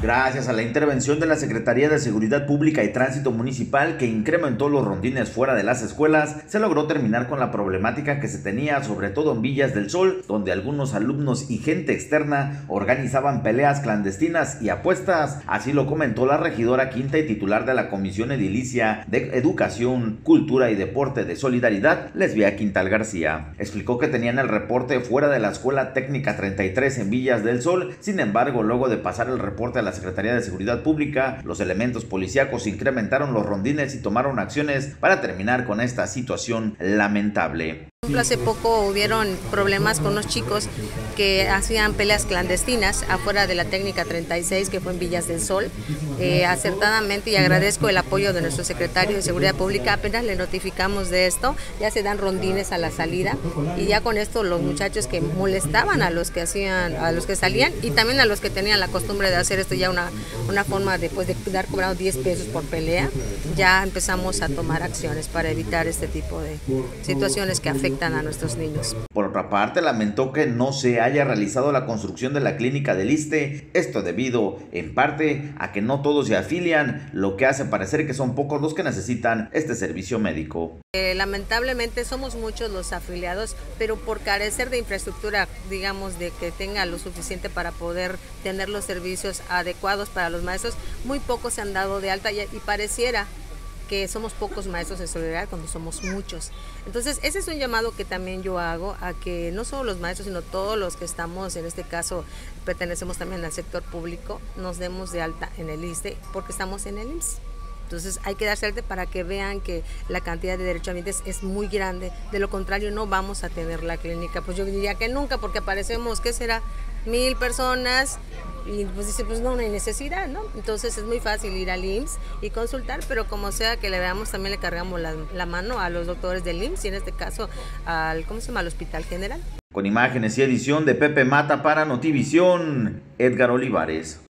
Gracias a la intervención de la Secretaría de Seguridad Pública y Tránsito Municipal, que incrementó los rondines fuera de las escuelas, se logró terminar con la problemática que se tenía, sobre todo en Villas del Sol, donde algunos alumnos y gente externa organizaban peleas clandestinas y apuestas. Así lo comentó la regidora quinta y titular de la Comisión Edilicia de Educación, Cultura y Deporte de Solidaridad, Lesbia Quintal García. Explicó que tenían el reporte fuera de la Escuela Técnica 33 en Villas del Sol. Sin embargo, luego de pasar el reporte a la Secretaría de Seguridad Pública, los elementos policíacos incrementaron los rondines y tomaron acciones para terminar con esta situación lamentable. Hace poco hubieron problemas con unos chicos que hacían peleas clandestinas afuera de la Técnica 36, que fue en Villas del Sol. Acertadamente, y agradezco el apoyo de nuestro secretario de Seguridad Pública, apenas le notificamos de esto, ya se dan rondines a la salida y ya con esto los muchachos que molestaban a los que salían y también a los que tenían la costumbre de hacer esto, ya una forma de dar cobrado 10 pesos por pelea, ya empezamos a tomar acciones para evitar este tipo de situaciones que afectan a nuestros niños. Por otra parte, lamentó que no se haya realizado la construcción de la clínica del ISSSTE, esto debido en parte a que no todos se afilian, lo que hace parecer que son pocos los que necesitan este servicio médico. Lamentablemente somos muchos los afiliados, pero por carecer de infraestructura, digamos, de que tenga lo suficiente para poder tener los servicios adecuados para los maestros, muy pocos se han dado de alta y pareciera que somos pocos maestros en solidaridad cuando somos muchos. Entonces ese es un llamado que también yo hago a que no solo los maestros, sino todos los que estamos, en este caso pertenecemos también al sector público, nos demos de alta en el ISSSTE porque estamos en el IMSS. Entonces hay que darse alta para que vean que la cantidad de derechohabientes es muy grande, de lo contrario no vamos a tener la clínica. Pues yo diría que nunca, porque aparecemos, ¿qué será? 1000 personas y pues dice, pues no hay necesidad, ¿no? Entonces es muy fácil ir al IMSS y consultar, pero como sea que le veamos, también le cargamos la mano a los doctores del IMSS y en este caso al Hospital General. Con imágenes y edición de Pepe Mata para Notivisión, Edgar Olivares.